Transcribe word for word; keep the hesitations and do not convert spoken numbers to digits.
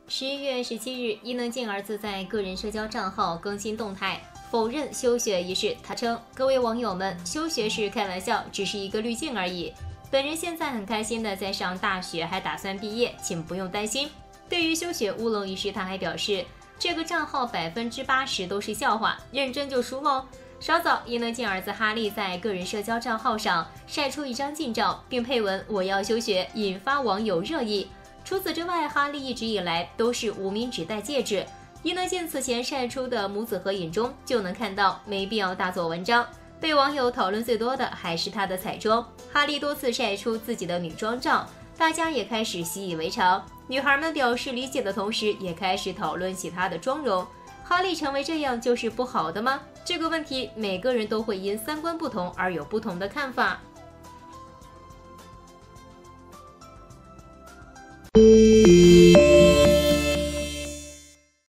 十一月十七日，伊能静儿子在个人社交账号更新动态，否认休学一事。他称：“各位网友们，休学是开玩笑，只是一个滤镜而已。本人现在很开心的在上大学，还打算毕业，请不用担心。”对于休学乌龙一事，他还表示：“这个账号百分之八十都是笑话，认真就输喽。”稍早，伊能静儿子哈利在个人社交账号上晒出一张近照，并配文“我要休学”，引发网友热议。除此之外，哈利一直以来都是无名指戴戒指。伊能静此前晒出的母子合影中就能看到，没必要大做文章。被网友讨论最多的还是她的彩妆。哈利多次晒出自己的女装照，大家也开始习以为常。女孩们表示理解的同时，也开始讨论起她的妆容。哈利成为这样就是不好的吗？这个问题每个人都会因三观不同而有不同的看法。